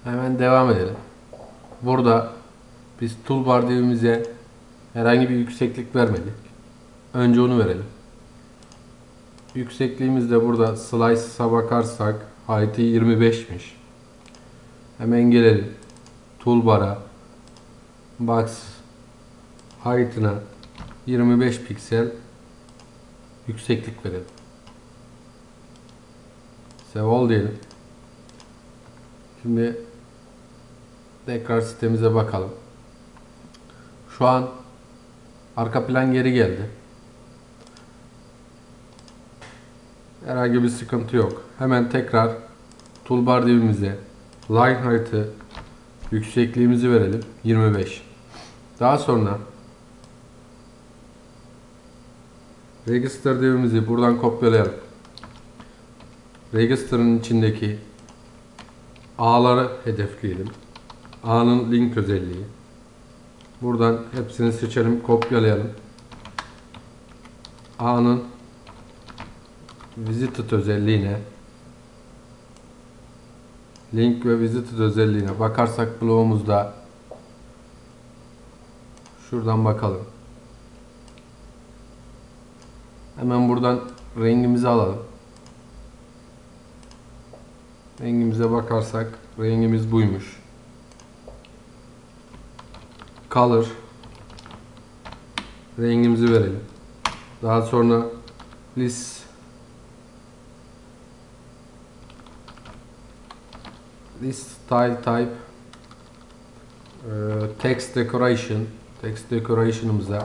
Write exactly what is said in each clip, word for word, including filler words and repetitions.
Hemen devam edelim. Burada biz toolbar divimize herhangi bir yükseklik vermedik. Önce onu verelim. Yüksekliğimiz de burada slice'a bakarsak height'ı yirmi beşmiş. Hemen gelelim. Toolbar'a box height'ına yirmi beş piksel yükseklik verelim. Save all diyelim. Şimdi tekrar sitemize bakalım. Şu an arka plan geri geldi. Herhangi bir sıkıntı yok. Hemen tekrar toolbar divimize line height'ı yüksekliğimizi verelim yirmi beş. Daha sonra register divimizi buradan kopyalayalım. Register'ın içindeki A'ları hedefleyelim. A'nın link özelliği. Buradan hepsini seçelim, kopyalayalım. A'nın visited özelliğine, link ve visited özelliğine bakarsak blogumuzda şuradan bakalım. Hemen buradan rengimizi alalım. Rengimize bakarsak rengimiz buymuş. Color rengimizi verelim. Daha sonra list list style type e, text decoration text decoration'ımıza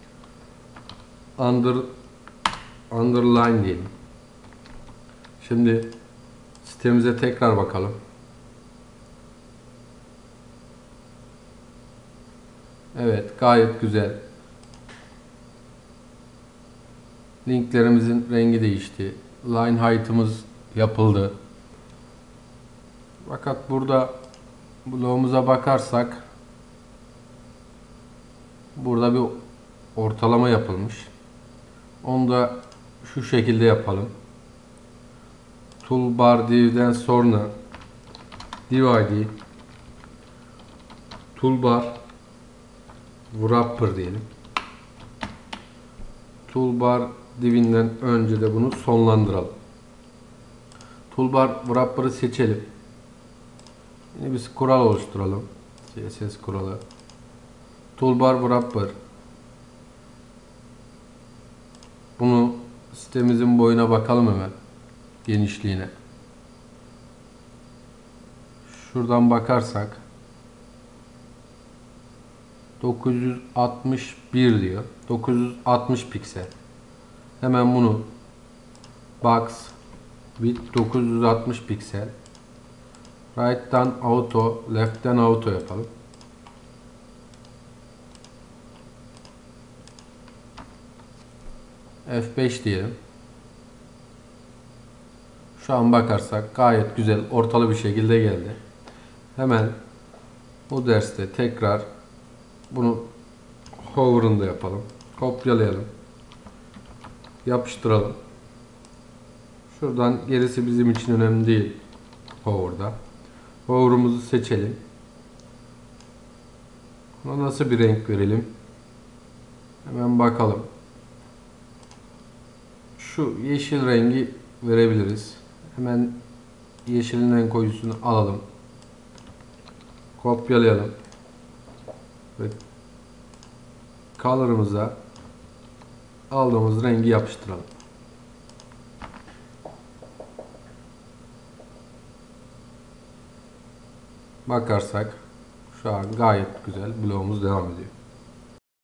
under underline diyelim. Şimdi sitemize tekrar bakalım. Evet, gayet güzel. Linklerimizin rengi değişti. Line height'ımız yapıldı. Fakat burada blogumuza bakarsak burada bir ortalama yapılmış. Onu da şu şekilde yapalım. Toolbar div'den sonra div I D toolbar wrapper diyelim. Toolbar divinden önce de bunu sonlandıralım. Toolbar wrapper'ı seçelim. Yine bir kural oluşturalım. C S S kuralı. Toolbar wrapper. Bunu sitemizin boyuna bakalım hemen. Genişliğine. Şuradan bakarsak dokuz yüz altmış bir diyor. dokuz yüz altmış piksel. Hemen bunu box width dokuz yüz altmış piksel. Right'tan auto, left'ten auto yapalım. F beş diyelim. Şu an bakarsak gayet güzel, ortalı bir şekilde geldi. Hemen bu derste tekrar bunu hover'ında yapalım. Kopyalayalım. Yapıştıralım. Şuradan gerisi bizim için önemli değil. Hover'da. Hover'ımızı seçelim. Buna nasıl bir renk verelim? Hemen bakalım. Şu yeşil rengi verebiliriz. Hemen yeşilin en koyusunu alalım. Kopyalayalım. Ve color'ımıza aldığımız rengi yapıştıralım. Bakarsak şu an gayet güzel blogumuz devam ediyor.